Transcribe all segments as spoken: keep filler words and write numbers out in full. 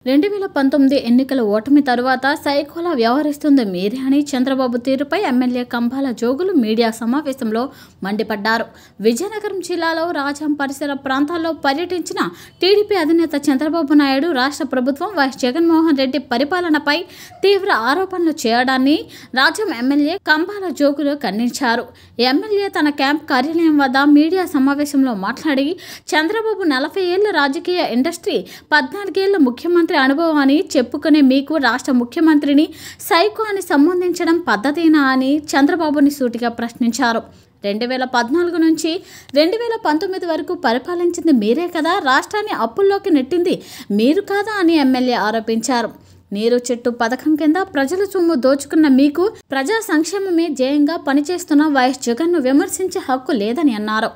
రెండు వేల పంతొమ్మిది ఎన్నికల ఓటమి తరువాత సైకోలా వ్యవహరిస్తుంది మీరే అని చంద్రబాబు తీరుపై ఎమ్మెల్యే కంబాల జోగులు మీడియా సమావేశంలో మండిపడ్డారు. విజయనగరం జిల్లాలో రాజాం పరిసర ప్రాంతాల్లో పర్యటించిన టీడీపీ అధినేత చంద్రబాబు నాయుడు రాష్ట్ర ప్రభుత్వం వైఎస్ జగన్మోహన్ రెడ్డి పరిపాలనపై తీవ్ర ఆరోపణలు చేయడాన్ని రాజాం ఎమ్మెల్యే కంబాల జోగులు ఖండించారు. ఎమ్మెల్యే తన క్యాంప్ కార్యాలయం వద్ద మీడియా సమావేశంలో మాట్లాడి చంద్రబాబు నలభై ఏళ్ల రాజకీయ ఇండస్ట్రీ పద్నాలుగేళ్ల ముఖ్యమంత్రి అనుభవాన్ని చెప్పుకునే మీకు రాష్ట్ర ముఖ్యమంత్రిని సైకో అని సంబోధించడం పద్ధతేనా అని చంద్రబాబుని సూటిగా ప్రశ్నించారు. రెండు వేల పద్నాలుగు నుంచి రెండు వేల పంతొమ్మిది వరకు పరిపాలించింది మీరే కదా, రాష్ట్రాన్ని అప్పుల్లోకి నెట్టింది మీరు కాదా అని ఎమ్మెల్యే ఆరోపించారు. నీరు చెట్టు పథకం కింద ప్రజల సొమ్ము దోచుకున్న మీకు ప్రజా సంక్షేమమే ధ్యేయంగా పనిచేస్తున్న వైఎస్ జగన్ను విమర్శించే హక్కు లేదని అన్నారు.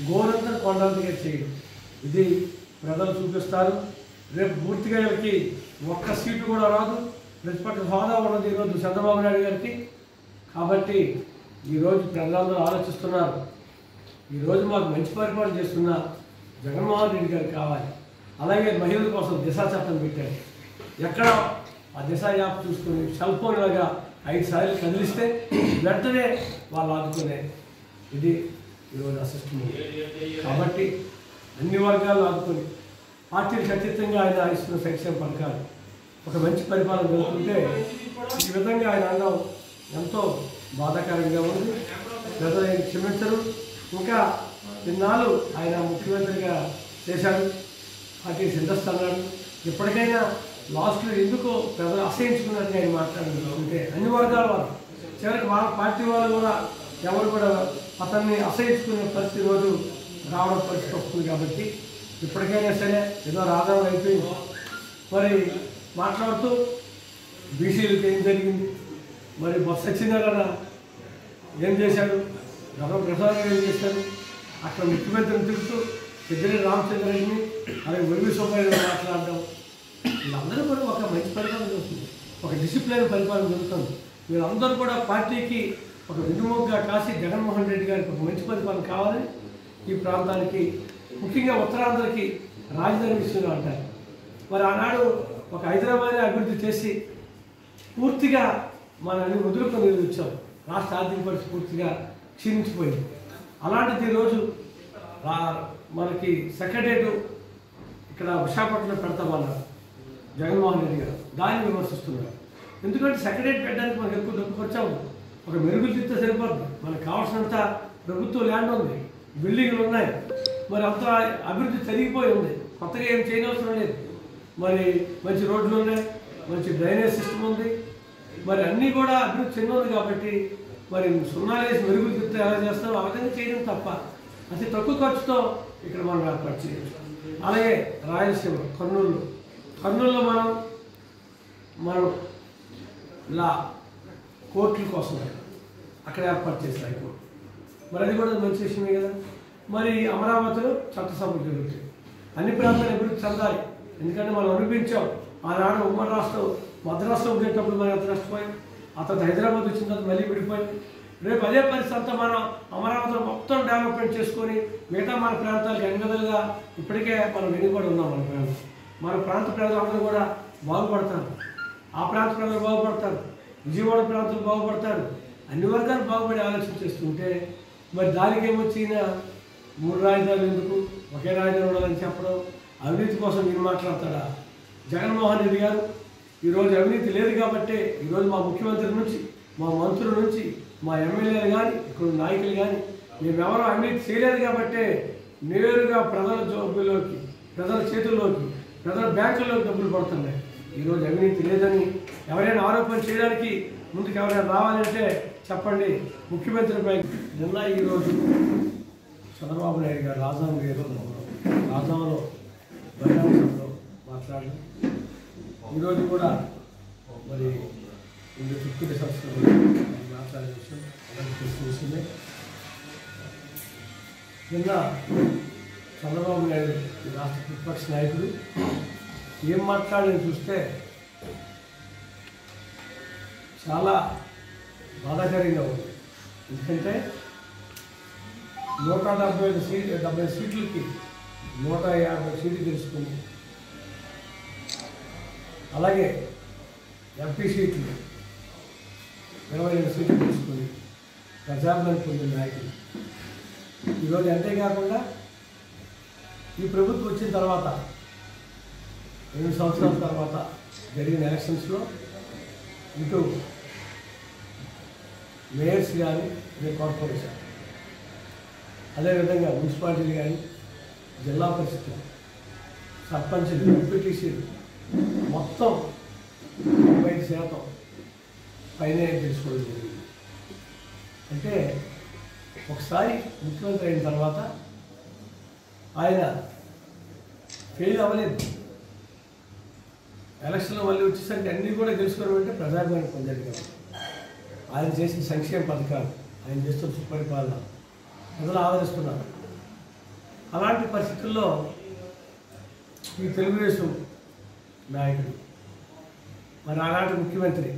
ఇది ప్రజలు చూపిస్తారు. రేపు పూర్తిగా వీళ్ళకి ఒక్క సీటు కూడా రాదు. ప్రతిపక్ష హోదా ఉన్నది ఈరోజు చంద్రబాబు నాయుడు గారికి. కాబట్టి ఈరోజు ప్రజలందరూ ఆలోచిస్తున్నారు, ఈరోజు మాకు మంచి పరిపాలన చేస్తున్న జగన్మోహన్ రెడ్డి గారికి కావాలి. అలాగే మహిళల కోసం దిశా చట్టం పెట్టారు. ఎక్కడ ఆ దిశా యాప్ చూసుకుని సెల్ ఫోన్ లాగా ఐదు సార్లు కదిలిస్తే వెంటనే వాళ్ళు ఆదుకునే ఇది ఈరోజు అసిస్టెంట్. కాబట్టి అన్ని వర్గాలు ఆదుకొని పార్టీలకు అతీతంగా ఆయన ఇస్తున్న సంక్షేమ పథకాలు ఒక మంచి పరిపాలన జరుగుతుంటే ఈ విధంగా ఆయన అనడం ఎంతో బాధాకరంగా ఉంది. ప్రజలు ఆయన క్షమించరు. ఇంకా ఇన్నాళ్ళు ఆయన ముఖ్యమంత్రిగా చేశాడు, పార్టీ సిద్ధస్తున్నాడు. ఇప్పటికైనా లాస్ట్లో ఎందుకో ప్రజలు అసహించుకున్నట్టుగా ఆయన మాట్లాడుతుంటే అన్ని వర్గాల వారు చివరికి వాళ్ళ పార్టీ వాళ్ళు కూడా ఎవరు కూడా అతన్ని అసహించుకునే పరిస్థితి రోజు రావడం పరిస్థితి వస్తుంది. కాబట్టి ఇప్పటికైనా సరే ఏదో రాజాం అయిపోయింది. మరి మాట్లాడుతూ బీసీలకు ఏం జరిగింది, మరి బొత్స సత్యనారాయణ ఏం చేశాడు, గౌరవ ప్రసాద్ ఏం చేశాడు, అక్కడ ముఖ్యమంత్రిని తిరుగుతూ పెద్దిరెడ్డి రామచంద్రరెడ్డిని అలాగే వెలుగు సోమయ్య మాట్లాడడం, వీళ్ళందరూ కూడా ఒక మంచి పరిపాలన జరుగుతుంది, ఒక డిసిప్లిన్ పరిపాలన జరుగుతుంది. వీళ్ళందరూ కూడా పార్టీకి ఒక వెన్నుముకగా కాసి జగన్మోహన్ రెడ్డి గారికి ఒక మంచి పరిపాలన కావాలని ఈ ప్రాంతానికి ముఖ్యంగా ఉత్తరాంధ్రకి రాజధాని విషయంలో అంటారు. మరి ఆనాడు ఒక హైదరాబాద్ని అభివృద్ధి చేసి పూర్తిగా మన అన్ని వదులుకొని వచ్చాం. రాష్ట్ర ఆర్థిక పరిస్థితి పూర్తిగా క్షీణించిపోయింది. అలాంటిది ఈరోజు మనకి సెక్రటరేట్ ఇక్కడ విశాఖపట్నంలో పెడతామన్నారు జగన్మోహన్ రెడ్డి గారు. దాన్ని విమర్శిస్తున్నారు. ఎందుకంటే సెక్రటరేట్ పెట్టడానికి మనకు ఎక్కువ డబ్బు ఖర్చాము. ఒక మెరుగులు తిస్తే సరిపోద్ది. మనకు కావాల్సినంత ప్రభుత్వ ల్యాండ్ ఉంది, బిల్డింగ్లు ఉన్నాయి, మరి అంత అభివృద్ధి జరిగిపోయి ఉంది. కొత్తగా ఏం చేయనవసరం లేదు. మరి మంచి రోడ్లు ఉన్నాయి, మంచి డ్రైనేజ్ సిస్టమ్ ఉంది, మరి అన్నీ కూడా అభివృద్ధి చెందింది. కాబట్టి మరి సున్నా వేసి మెరుగులు తిప్పితే ఎలా చేస్తాం ఆ విధంగా చేయడం తప్ప అతి తక్కువ ఖర్చుతో ఇక్కడ మనం ఏర్పాటు చేయొచ్చు. అలాగే రాయలసీమ కర్నూలు కర్నూలులో మనం మనం ఇలా కోర్టుల కోసం అక్కడ ఏర్పాటు చేసి హైకోర్టు, మరి అది కూడా మంచి విషయమే కదా. మరి అమరావతిలో చట్టసభలు జరుగుతాయి. అన్ని ప్రాంతాలు అభివృద్ధి చెందాలి. ఎందుకంటే మనం అనిపించాం ఆనాడు ఉమ్మడి రాష్ట్రం మద్రాసులో ఉండేటప్పుడు మనం ఎంత నష్టపోయాం. ఆ తర్వాత హైదరాబాద్ వచ్చిన తర్వాత మళ్ళీ విడిపోయింది. రేపు అదే పరిస్థితి అంతా మనం అమరావతిలో మొత్తం డెవలప్మెంట్ చేసుకొని మిగతా మన ప్రాంతాలకు ఎన్నికలుగా ఇప్పటికే మనం వెనుకబడి ఉన్నాం. మన ప్రాంతం మన ప్రాంత ప్రజలందరూ కూడా బాగుపడతారు. ఆ ప్రాంత ప్రజలు బాగుపడతారు, విజయవాడ ప్రాంతాలు బాగుపడతారు, అన్ని వర్గాలు బాగుపడి ఆలోచన చేస్తుంటే మరి దానికి ఏమొచ్చిన మూడు రాజధానులు ఎందుకు, ఒకే రాజధాని ఉండాలని చెప్పడం, అవినీతి కోసం మీరు మాట్లాడతాడా? జగన్మోహన్ రెడ్డి గారు ఈరోజు అవినీతి లేదు కాబట్టి ఈరోజు మా ముఖ్యమంత్రి నుంచి, మా మంత్రుల నుంచి, మా ఎమ్మెల్యేలు కానీ ఇక్కడ నాయకులు కానీ మేమెవరూ అవినీతి చేయలేదు కాబట్టి నేరుగా ప్రజల జోబుల్లోకి, ప్రజల చేతుల్లోకి, ప్రజల బ్యాంకుల్లోకి డబ్బులు పడుతున్నాయి. ఈరోజు అవినీతి లేదని ఎవరైనా ఆరోపణ చేయడానికి ముందుకు ఎవరైనా రావాలంటే చెప్పండి. ముఖ్యమంత్రిపై నిన్న ఈరోజు చంద్రబాబు నాయుడు గారు రాజధాని గారు రాజధానిలో బహిరంగంలో మాట్లాడి ఈరోజు కూడా మరి ఇది చుట్టూ సంస్థలు మాట్లాడే విషయం తెలిసిన విషయమే. నిన్న చంద్రబాబు నాయుడు రాష్ట్ర ప్రతిపక్ష నాయకుడు ఏం మాట్లాడని చూస్తే చాలా బాధాకరంగా ఉంది. ఎందుకంటే నూట డెబ్బై ఐదు సీట్ డెబ్బై సీట్లకి నూట యాభై సీట్లు తెలుసుకుని అలాగే ఎంపీ సీట్లు ఇరవై ఏడు సీట్లు తీసుకుని ప్రజాభిమానం పొందిన నాయకులు. ఈరోజు అంతేకాకుండా ఈ ప్రభుత్వం వచ్చిన తర్వాత ఎనిమిది సంవత్సరాల తర్వాత జరిగిన ఎలక్షన్స్లో ఇటు మేయర్స్ కానీ అదే కార్పొరేషన్, అదేవిధంగా మున్సిపాలిటీలు కానీ, జిల్లా పరిషత్తులు, సర్పంచులు, ఎంపీటీసీలు మొత్తం తొంభై శాతం పైన తెలుసుకోవడం జరిగింది. అంటే ఒకసారి ముఖ్యమంత్రి అయిన తర్వాత ఆయన ఫెయిల్ అవ్వలేదు. ఎలక్షన్లో మళ్ళీ వచ్చేసరికి అన్నీ కూడా తెలుసుకోవడం అంటే ప్రజాభిమానం పొందాడు కదా. ఆయన చేసిన సంక్షేమ పథకాలు, ఆయన చేస్తున్న సుపరిపాలన ప్రజలు ఆదరిస్తున్నారు. అలాంటి పరిస్థితుల్లో ఈ తెలుగుదేశం నాయకుడు, మరి ఆనాటి ముఖ్యమంత్రి,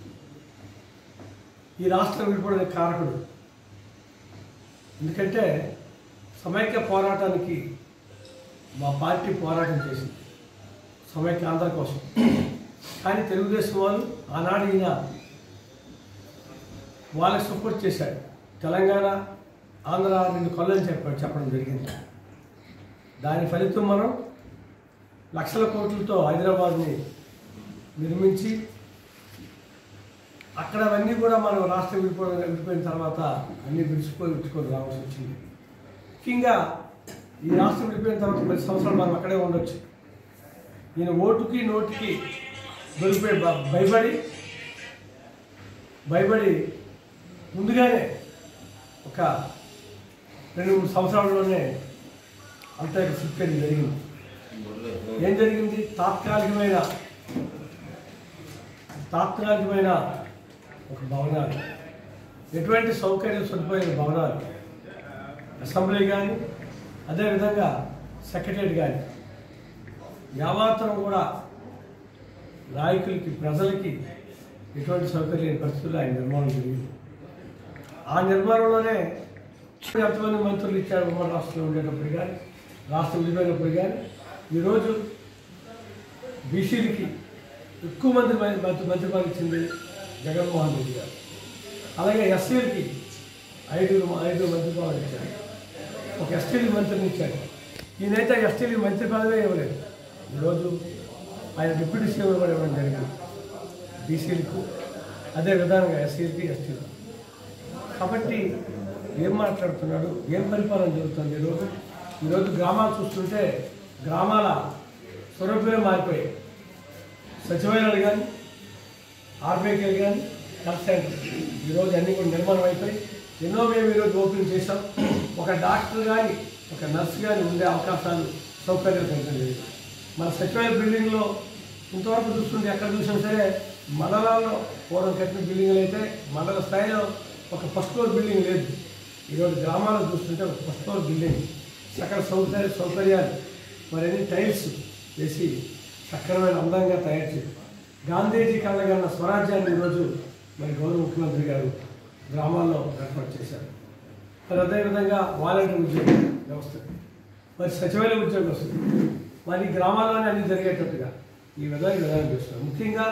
ఈ రాష్ట్రం విడిపోవడానికి కారకుడు. ఎందుకంటే సమైక్య పోరాటానికి మా పార్టీ పోరాటం చేసింది, సమైక్య ఆంధ్ర కోసం. కానీ తెలుగుదేశం వాళ్ళు ఆనాడు ఈయన వాళ్ళకి సపోర్ట్ చేశాడు. తెలంగాణ, ఆంధ్ర రెండు కళ్ళని చెప్ప చెప్పడం జరిగింది. దాని ఫలితం మనం లక్షల కోట్లతో హైదరాబాద్ని నిర్మించి అక్కడ అవన్నీ కూడా మనం రాష్ట్రం విడిపోవడం విడిపోయిన తర్వాత అన్నీ విడిచిపోయి విడిచుకొని రావాల్సి వచ్చింది. ముఖ్యంగా ఈ రాష్ట్రం విడిపోయిన తర్వాత పది సంవత్సరాలు మనం అక్కడే ఉండొచ్చు. ఈయన ఓటుకి నోటుకి దొరికిపోయి భయపడి భయపడి ముందుగానే ఒక రెండు మూడు సంవత్సరాల్లోనే అంతా షిఫ్ట్ చేయడం జరిగింది. ఏం జరిగింది? తాత్కాలికమైన తాత్కాలికమైన ఒక భవనాలు, ఎటువంటి సౌకర్యం సదుపాయాల భవనాలు, అసెంబ్లీ కానీ అదేవిధంగా సెక్రటరియట్ కానీ యావత్తరం కూడా నాయకులకి, ప్రజలకి ఎటువంటి సౌకర్యం లేని పరిస్థితుల్లో ఆయన నిర్మాణం జరిగింది. ఆ నిర్మాణంలోనే ఎంతమంది మంత్రులు ఇచ్చారు ఉమ్మడి రాష్ట్రంలో ఉండేటప్పుడు కానీ, రాష్ట్రం విడిపోయినప్పుడు కానీ. ఈరోజు బీసీలకి ఎక్కువ మంది మంత్రి మంత్రిపాలు ఇచ్చింది జగన్మోహన్ రెడ్డి గారు. అలాగే ఎస్సీలకి ఐదు ఐదు మంత్రిపాలు ఇచ్చారు, ఒక ఎస్టీలకి మంత్రిని ఇచ్చారు. ఈయనైతే ఎస్టీలకి మంత్రి పదవే ఇవ్వలేదు. ఈరోజు ఆయన డిప్యూటీ సీఎం కూడా ఇవ్వడం జరిగింది బీసీలకు, అదే విధానంగా ఎస్సీలకి ఎస్టీలకు. కాబట్టి ఏం మాట్లాడుతున్నాడు, ఏం పరిపాలన జరుగుతుంది ఈరోజు? ఈరోజు గ్రామాలు చూస్తుంటే గ్రామాల స్వరూపమే మారిపోయాయి. సచివాలయాలు కానీ, ఆర్బీకేలు కానీ, హెల్త్ సెంటర్ ఈరోజు అన్నీ కూడా నిర్మాణం అయిపోయి ఎన్నో మేము ఈరోజు ఓపెన్ చేసాం. ఒక డాక్టర్ కానీ, ఒక నర్స్ కానీ ఉండే అవకాశాలు, సౌకర్యాలు కల్పించలేదు. మన సచివాలయ బిల్డింగ్లో ఇంతవరకు చూస్తుంటే ఎక్కడ చూసినా సరే మండలాల్లో పూర్వం కట్టిన బిల్డింగ్లు అయితే మండల స్థాయిలో ఒక ఫస్ట్ ఫ్లోర్ బిల్డింగ్ లేదు. ఈరోజు గ్రామాల్లో చూస్తుంటే ఒక ఫస్ట్ ఫ్లోర్ బిల్డింగ్, సకల సౌకర్య సౌకర్యాలు మరి అన్ని టైల్స్ వేసి సక్రమైన అందంగా తయారు చేసి గాంధీజీ కళ్ళగన్న స్వరాజ్యాన్ని ఈరోజు మరి గౌరవ ముఖ్యమంత్రి గారు గ్రామాల్లో ఏర్పాటు చేశారు. మరి అదేవిధంగా వాలంటీర్ ఉద్యోగ వ్యవస్థ, మరి సచివాలయ ఉద్యోగం వస్తుంది, మరి గ్రామాల్లోనే అన్నీ జరిగేటట్టుగా ఈ విధంగా విధానం చేస్తున్నారు. ముఖ్యంగా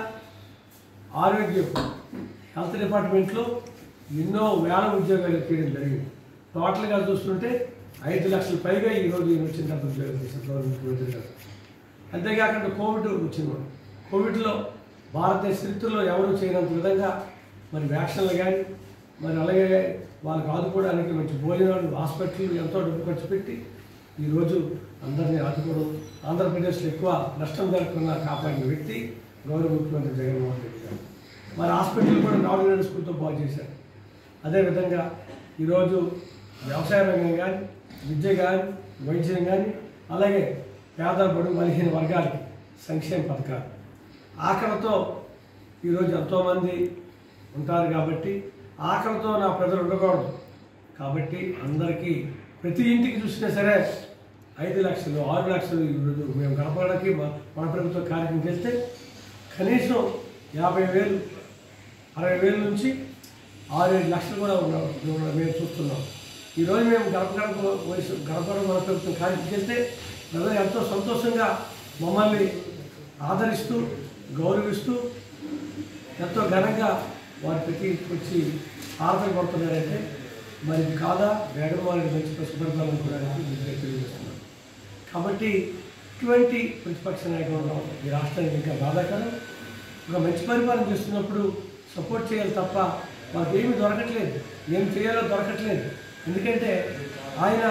ఆరోగ్యం, హెల్త్ డిపార్ట్మెంట్లో ఎన్నో వేల ఉద్యోగాలు తీయడం జరిగింది. టోటల్గా చూస్తుంటే ఐదు లక్షల పైగా ఈరోజు ఈయన వచ్చిన తర్వాత ఉద్యోగం చేశారు గౌరవ ముఖ్యమంత్రి గారు. అంతేకాకుండా కోవిడ్ వచ్చింది. కోవిడ్లో భారతదేశ చరిత్రలో ఎవరు చేయనంత విధంగా మరి వ్యాక్సిన్లు కానీ, మరి అలాగే వాళ్ళకి ఆదుకోవడానికి మంచి భోజనాలు, హాస్పిటల్ ఎంతో డబ్బు ఖర్చు పెట్టి ఈరోజు అందరినీ ఆదుకోవడం, ఆంధ్రప్రదేశ్లో ఎక్కువ నష్టం జరగకుండా కాపాడిన వ్యక్తి గౌరవ ముఖ్యమంత్రి జగన్మోహన్ రెడ్డి గారు. మరి హాస్పిటల్ కూడా నాలుగు స్కూల్తో బాగు చేశారు. అదేవిధంగా ఈరోజు వ్యవసాయ రంగం కానీ, విద్య కానీ, వైద్యం కానీ, అలాగే పేద బడుగు బలహీన వర్గాలకి సంక్షేమ పథకాలు. ఆకలితో ఈరోజు ఎంతోమంది ఉంటారు కాబట్టి ఆకలితో నా ప్రజలు ఉండకూడదు కాబట్టి అందరికీ ప్రతి ఇంటికి చూసినా సరే ఐదు లక్షలు ఆరు లక్షలు ఈరోజు మేము గడపడానికి మన ప్రభుత్వ కార్యక్రమం చేస్తే కనీసం యాభై వేలు అరవై వేల నుంచి ఆరు ఏడు లక్షలు కూడా ఉన్నాం మేము చూస్తున్నాం. ఈరోజు మేము గడప గడప వయసు గడప మన ప్రభుత్వం కార్యక్రమం చేస్తే ప్రజలు ఎంతో సంతోషంగా మమ్మల్ని ఆదరిస్తూ గౌరవిస్తూ ఎంతో ఘనంగా వారి ప్రతి వచ్చి ఆరతలు పడుతున్నారంటే మరి ఇది కాదా జగన్మోహన్ రెడ్డి మంచి సుపరిపాలన కూడా తెలియజేస్తున్నారు. కాబట్టి ఇటువంటి ప్రతిపక్ష నాయకులు ఉండడం ఈ రాష్ట్రానికి ఇంకా బాధాకరం. ఒక మంచి పరిపాలన చేస్తున్నప్పుడు సపోర్ట్ చేయాలి తప్ప మాకు ఏమీ దొరకట్లేదు, ఏం చేయాలో దొరకట్లేదు. ఎందుకంటే ఆయన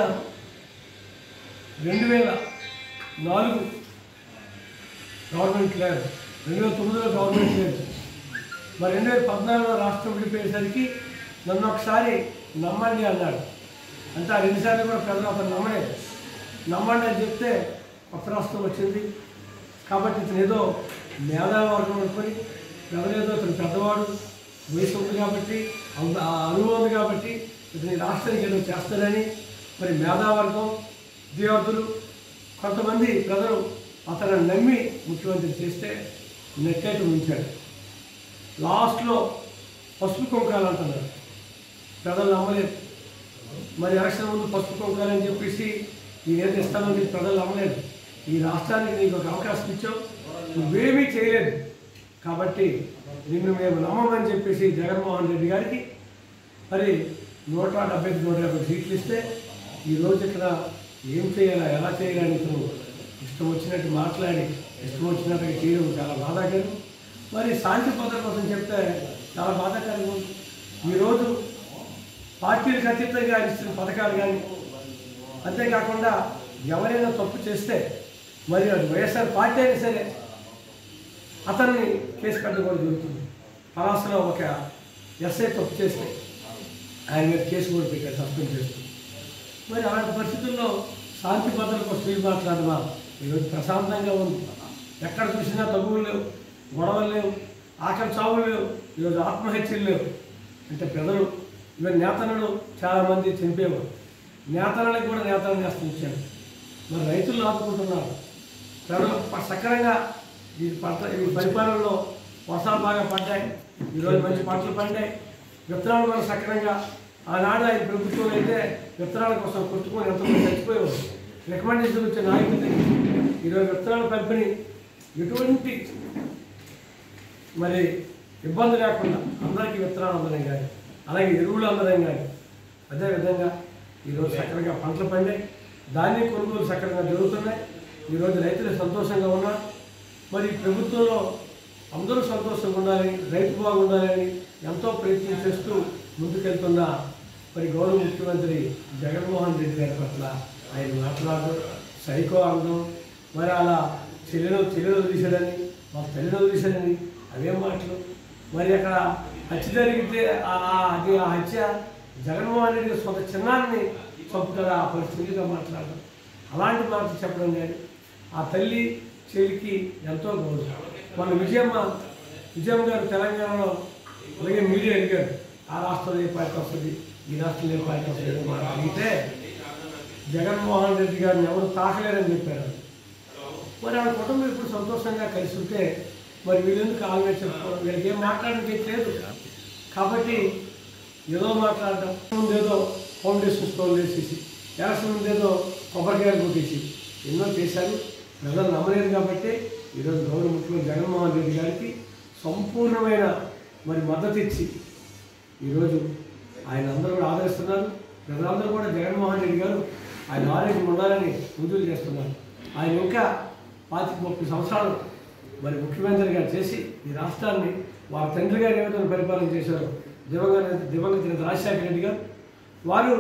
రెండు వేల నాలుగు గవర్నమెంట్ లేదు, రెండు వేల తొమ్మిదిలో గవర్నమెంట్ లేదు, మరి రెండు వేల పద్నాలుగులో రాష్ట్రం విడిపోయేసరికి నన్ను ఒకసారి నమ్మండి అన్నాడు. అంటే ఆ రెండుసార్లు కూడా ప్రజలు అతను నమ్మలేదు. నమ్మండి అని చెప్తే కొత్త రాష్ట్రం వచ్చింది. కాబట్టి ఇతను ఏదో మేధావర్గం అనుకొని ఎవరేదో ఇతను పెద్దవాడు, వయసు ఉంది కాబట్టి అంత అనుభవం ఉంది కాబట్టి ఇతని రాష్ట్రానికి ఏదో చేస్తాడని మరి మేధావర్గం విద్యార్థులు కొంతమంది ప్రజలు అతను నమ్మి ముఖ్యమంత్రి చేస్తే నెట్టేట ఉంచాడు. లాస్ట్లో పసుపు కుంకాలు అంటున్నారు, ప్రజలు నమ్మలేదు. మరి ఎలక్షన్ ముందు పసుపు కుంకాలు అని చెప్పేసి నేనేది ఇస్తానని ప్రజలు నమ్మలేదు. ఈ రాష్ట్రానికి నీకు ఒక అవకాశం ఇచ్చావు, నువ్వేమీ చేయలేదు కాబట్టి నిన్ను మేము నమ్మమని చెప్పేసి జగన్మోహన్ రెడ్డి గారికి మరి నూట డెబ్బై నూట యాభై సీట్లు ఇస్తే ఈరోజు ఇక్కడ ఏం చేయాలా ఎలా చేయాలని ఇతను ఇష్టం వచ్చినట్టు మాట్లాడి ఇష్టం వచ్చినట్టుగా చేయడం చాలా బాధాకరం. మరి శాంతి భద్రత కోసం చెప్తే చాలా బాధాకరంగా ఉంది. ఈరోజు పార్టీలకు అతీతంగా ఇచ్చిన పథకాలు కానీ, అంతేకాకుండా ఎవరైనా తప్పు చేస్తే మరి అది వైఎస్ఆర్ పార్టీ అయినా సరే అతన్ని కేసు కట్టడం కూడా జరుగుతుంది. పలాసలో ఒక ఎస్ఐ తప్పు చేస్తే ఆయన మీద కేసు కూడా పెట్టారు, సస్పెండ్ చేస్తుంది. మరి అలాంటి పరిస్థితుల్లో శాంతి భద్రత కోసం వీలు మాట్లాడమా? ఈరోజు ప్రశాంతంగా ఉంది, ఎక్కడ చూసినా తగువులు లేవు, గొడవలు లేవు, ఆకలి చావులు లేవు, ఈరోజు ఆత్మహత్యలు లేవు. అంటే ప్రజలు ఇవాళ నేతలను చాలామంది చనిపోయేవారు, నేతలకు కూడా నేతలను నేస్తం ఇచ్చారు. మరి రైతులు ఆదుకుంటున్నారు. ప్రజలు సక్రమంగా ఈ పంట ఈ పరిపాలనలో వర్షాలు బాగా పడ్డాయి, ఈరోజు మంచి పంటలు పండాయి, విత్తనాలు కూడా సక్రమంగా. ఆనాడు ఆయన ప్రభుత్వం అయితే విత్తనాల కోసం కొట్టుకొని ఎంతమంది చచ్చిపోయేవారు. రికమెండేషన్ వచ్చే నాయకులు ఈరోజు విత్తనాల పంపిణీ ఎటువంటి మరి ఇబ్బంది లేకుండా అందరికీ విత్తనాలు అందడం కానీ, అలాగే ఎరువులు అందడం కానీ, అదేవిధంగా ఈరోజు సక్రమంగా పంటలు పండాయి, ధాన్యం కొనుగోలు సక్రమంగా జరుగుతున్నాయి. ఈరోజు రైతులు సంతోషంగా ఉన్నారు. మరి ప్రభుత్వంలో అందరూ సంతోషంగా ఉండాలని, రైతు బాగుండాలని ఎంతో ప్రయత్నం చేస్తూ ముందుకెళ్తున్న మరి గౌరవ ముఖ్యమంత్రి జగన్మోహన్ రెడ్డి గారి పట్ల ఆయన మాట్లాడడం సైకో అనడం, మరి అలా చెల్లెలు చెల్లెలు తీసాడని మా తల్లిలో తీసాడని అవేం మాటలు. మరి అక్కడ హత్య జరిగితే అది ఆ హత్య జగన్మోహన్ రెడ్డి సొంత చిన్నాన్ని చంపుతాడు, ఆ పరిస్థితిగా మాట్లాడడం, అలాంటి మాటలు చెప్పడం కానీ ఆ తల్లి చెల్లికి ఎంతో గౌరవం. మన విజయమ్మ విజయమ్మ గారు తెలంగాణలో అలాగే మీడియా అడిగారు, ఆ రాష్ట్రంలో ఏ పార్టీ వస్తుంది, ఈ రాష్ట్రంలో ఏ పార్టీ వస్తుంది మాట అడిగితే జగన్మోహన్ రెడ్డి గారిని ఎవరు తాకలేరని చెప్పారు. మరి ఆ కుటుంబం ఇప్పుడు సంతోషంగా కలిసి ఉంటే మరి వీళ్ళెందుకు ఆల్వేజ్ చెప్పుకోవడం, వీళ్ళకి ఏం మాట్లాడడానికి లేదు. కాబట్టి ఏదో మాట్లాడటం, ముందేదో ఫౌండేషన్ స్టోన్ వేసేసి, ఎలక్షన్ ముందేదో కొబ్బరికాయలు కొట్టేసి ఎన్నో చేశారు. ప్రజలు నమ్మలేదు కాబట్టి ఈరోజు గౌరవ ముఖ్యమంత్రి జగన్మోహన్ రెడ్డి గారికి సంపూర్ణమైన మరి మద్దతు ఇచ్చి ఈరోజు ఆయన అందరూ కూడా ఆదరిస్తున్నారు. ప్రజలందరూ కూడా జగన్మోహన్ రెడ్డి గారు ఆయన ఆరోగ్యం ఉండాలని పూజలు చేస్తున్నారు. ఆయన ఇంకా పాతిక ముప్పై సంవత్సరాలు మరి ముఖ్యమంత్రిగా చేసి ఈ రాష్ట్రాన్ని వారి తండ్రి గారు ఏ విధంగా పరిపాలన చేశారో దివంగత దివంగత నేత రాజశేఖర రెడ్డి గారు, వారు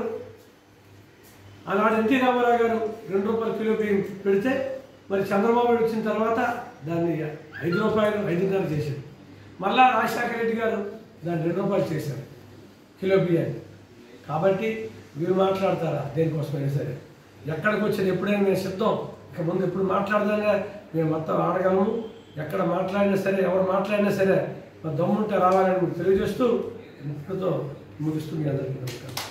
ఆనాడు ఎన్టీ రామారావు గారు రెండు రూపాయల కిలో బియ్యం పెడితే మరి చంద్రబాబు నాయుడు వచ్చిన తర్వాత దాన్ని ఐదు రూపాయలు ఐదున్నర చేశారు. మళ్ళా రాజశేఖర రెడ్డి గారు దాన్ని రెండు రూపాయలు చేశారు కిలో బియ్యాన్ని. కాబట్టి వీరు మాట్లాడతారా దేనికోసమైనా సరే, ఎక్కడికి వచ్చేది ఎప్పుడైనా మేము సిద్ధం, ఇక ముందు ఎప్పుడు మాట్లాడదానే మేము మొత్తం ఆడగలము. ఎక్కడ మాట్లాడినా సరే, ఎవరు మాట్లాడినా సరే మా దమ్ముంటే రావాలని తెలియజేస్తూ ముఖ్యతో ముగిస్తుంది అందరికీ నమస్కారం.